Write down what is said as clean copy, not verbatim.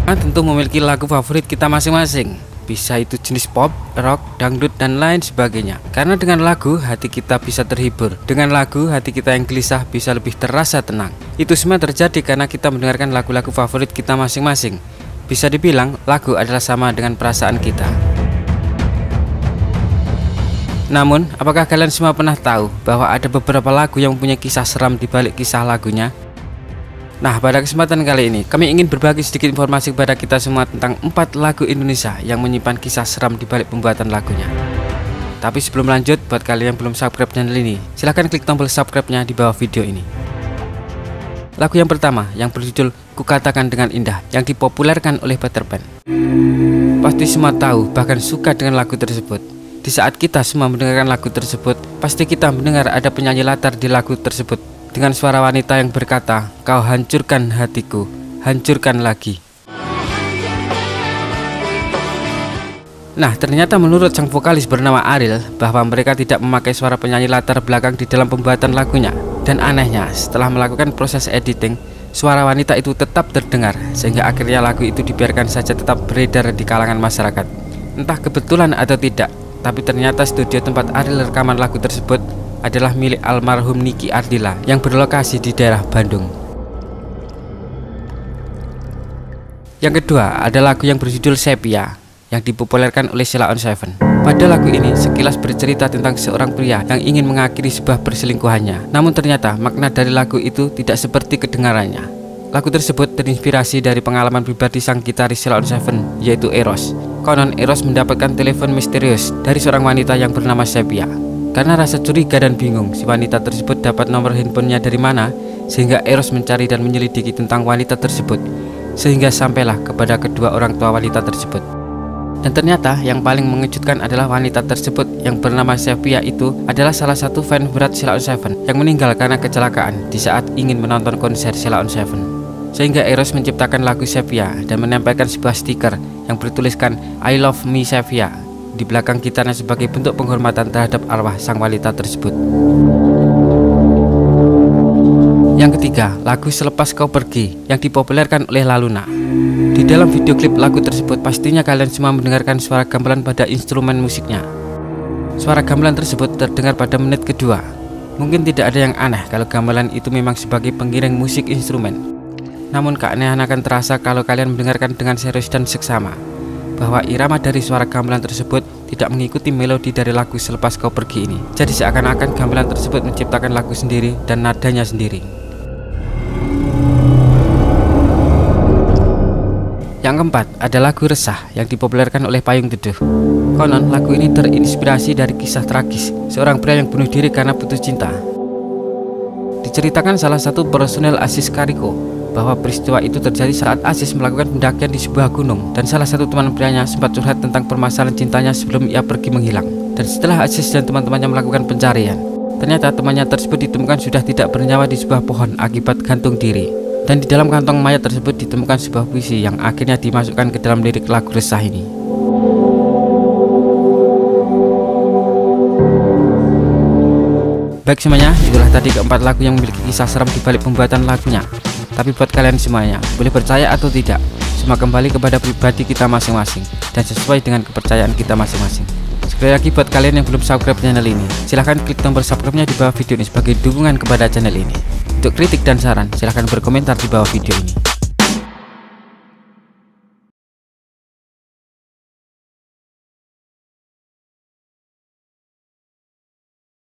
Tentu memiliki lagu favorit kita masing-masing. Bisa itu jenis pop, rock, dangdut, dan lain sebagainya. Karena dengan lagu hati kita bisa terhibur. Dengan lagu hati kita yang gelisah bisa lebih terasa tenang. Itu semua terjadi karena kita mendengarkan lagu-lagu favorit kita masing-masing. Bisa dibilang lagu adalah sama dengan perasaan kita. Namun, apakah kalian semua pernah tahu bahwa ada beberapa lagu yang mempunyai kisah seram di balik kisah lagunya? Nah, pada kesempatan kali ini kami ingin berbagi sedikit informasi kepada kita semua tentang 4 lagu Indonesia yang menyimpan kisah seram di balik pembuatan lagunya. Tapi sebelum lanjut, buat kalian yang belum subscribe channel ini, silahkan klik tombol subscribe-nya di bawah video ini. Lagu yang pertama yang berjudul Kukatakan Dengan Indah yang dipopulerkan oleh Peter Pan. Pasti semua tahu bahkan suka dengan lagu tersebut. Di saat kita semua mendengarkan lagu tersebut, pasti kita mendengar ada penyanyi latar di lagu tersebut dengan suara wanita yang berkata, "Kau hancurkan hatiku, hancurkan lagi." Nah, ternyata menurut sang vokalis bernama Ariel bahwa mereka tidak memakai suara penyanyi latar belakang di dalam pembuatan lagunya. Dan anehnya, setelah melakukan proses editing, suara wanita itu tetap terdengar, sehingga akhirnya lagu itu dibiarkan saja tetap beredar di kalangan masyarakat. Entah kebetulan atau tidak, tapi ternyata studio tempat Ariel rekaman lagu tersebut adalah milik almarhum Niki Ardila yang berlokasi di daerah Bandung. Yang kedua ada lagu yang berjudul Sepia yang dipopulerkan oleh Sheila on 7. Pada lagu ini sekilas bercerita tentang seorang pria yang ingin mengakhiri sebuah perselingkuhannya. Namun ternyata makna dari lagu itu tidak seperti kedengarannya. Lagu tersebut terinspirasi dari pengalaman pribadi sang gitaris Sheila on 7, yaitu Eros. Konon Eros mendapatkan telepon misterius dari seorang wanita yang bernama Sepia. Karena rasa curiga dan bingung si wanita tersebut dapat nomor handphonenya dari mana, sehingga Eros mencari dan menyelidiki tentang wanita tersebut, sehingga sampailah kepada kedua orang tua wanita tersebut. Dan ternyata yang paling mengejutkan adalah wanita tersebut yang bernama Sepia itu adalah salah satu fan berat Sheila on 7 yang meninggal karena kecelakaan di saat ingin menonton konser Sheila on 7. Sehingga Eros menciptakan lagu Sepia dan menempelkan sebuah stiker yang bertuliskan I love me Sepia di belakang gitarnya sebagai bentuk penghormatan terhadap arwah sang wanita tersebut. Yang ketiga, lagu Selepas Kau Pergi yang dipopulerkan oleh Laluna. Di dalam video klip lagu tersebut pastinya kalian semua mendengarkan suara gamelan pada instrumen musiknya. Suara gamelan tersebut terdengar pada menit kedua. Mungkin tidak ada yang aneh kalau gamelan itu memang sebagai pengiring musik instrumen. Namun keanehan akan terasa kalau kalian mendengarkan dengan serius dan seksama, bahwa irama dari suara gamelan tersebut tidak mengikuti melodi dari lagu Selepas Kau Pergi ini. Jadi seakan-akan gamelan tersebut menciptakan lagu sendiri dan nadanya sendiri. Yang keempat ada lagu Resah yang dipopulerkan oleh Payung Teduh. Konon lagu ini terinspirasi dari kisah tragis seorang pria yang bunuh diri karena putus cinta. Diceritakan salah satu personel Aziz Kariko bahwa peristiwa itu terjadi saat Aziz melakukan pendakian di sebuah gunung, dan salah satu teman prianya sempat curhat tentang permasalahan cintanya sebelum ia pergi menghilang. Dan setelah Aziz dan teman-temannya melakukan pencarian, ternyata temannya tersebut ditemukan sudah tidak bernyawa di sebuah pohon akibat gantung diri. Dan di dalam kantong mayat tersebut ditemukan sebuah puisi yang akhirnya dimasukkan ke dalam lirik lagu Resah ini. Baik semuanya, itulah tadi keempat lagu yang memiliki kisah seram di balik pembuatan lagunya. Tapi buat kalian semuanya, boleh percaya atau tidak, semua kembali kepada pribadi kita masing-masing dan sesuai dengan kepercayaan kita masing-masing. Sekali lagi buat kalian yang belum subscribe channel ini, silahkan klik tombol subscribe-nya di bawah video ini sebagai dukungan kepada channel ini. Untuk kritik dan saran, silahkan berkomentar di bawah video ini.